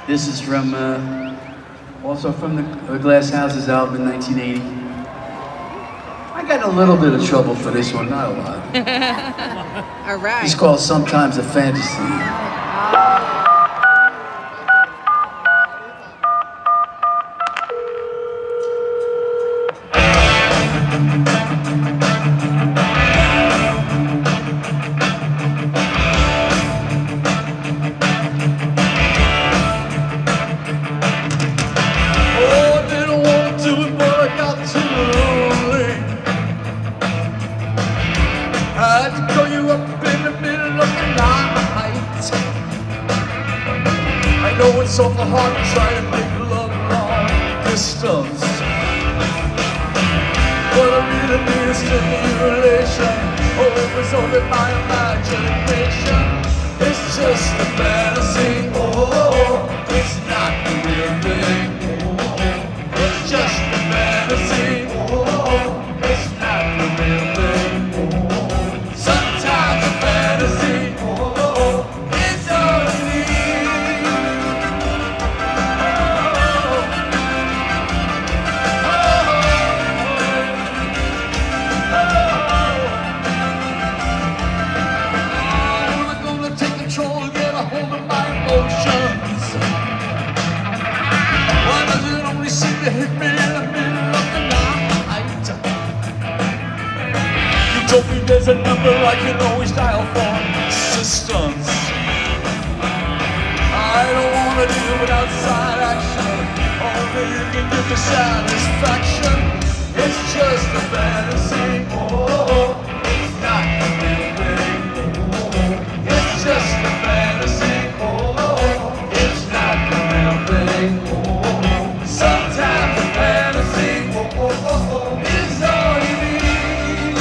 This is from, also from the Glass Houses album in 1980. I got a little bit of trouble for this one, not a lot. All right. It's called Sometimes a Fantasy. I know it's awful hard to try to make love long distance, but I really need a stimulation. Oh, it was only my imagination. It's just a fantasy. Oh, it's not the real thing. It's just a fantasy. Oh, it's not the real thing. Sometimes a fantasy. Why does it only seem to hit me in the middle of the night? You told me there's a number I can always dial for assistance. I don't want to deal with outside action. Only you can give me satisfaction. It's just a fantasy. Oh, it's not the real thing. It's just a fantasy. Sometimes a fantasy is all you need.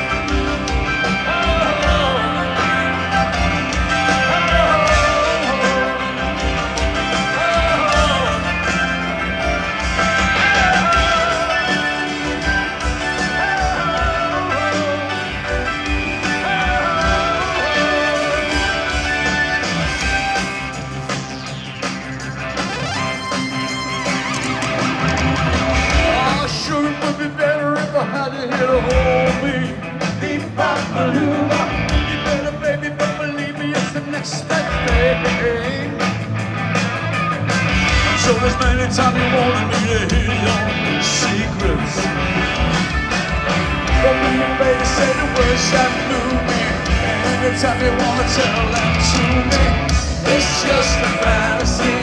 How to hit a hold me, deep Babaloo. You better, baby, but believe me, it's the next best thing. I'm sure there's many times you wanted me to hear your secrets, but when you baby say the words that move me, anytime you wanna tell them to me, it's just a fantasy.